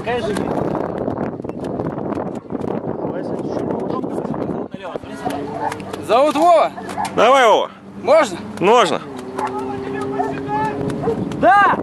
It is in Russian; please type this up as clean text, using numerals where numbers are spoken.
Какая же Зовут Вова. Давай, Вова. Можно? Можно. Да!